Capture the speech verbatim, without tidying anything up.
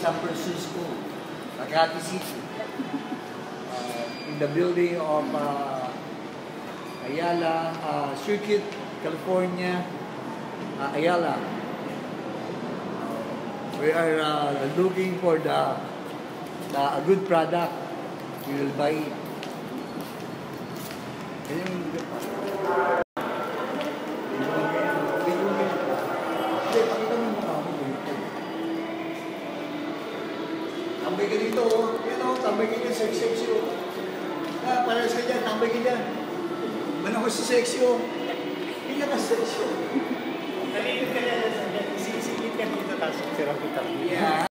San Francisco, Makati City, uh, in the building of uh, Ayala uh, Circuit, California, uh, Ayala. Uh, we are uh, looking for the, the a good product. We will buy it. Tambay ka dito, oh. Yan, oh. Tambay ka dyan, sexy, oh. Ah, parehas ka dyan, tambay ka dyan. Manang ko si sexy, oh. Hindi ka sexy, oh. Nalilip ka dyan, sisingit ka dito, tapos sirang kita. Yeah.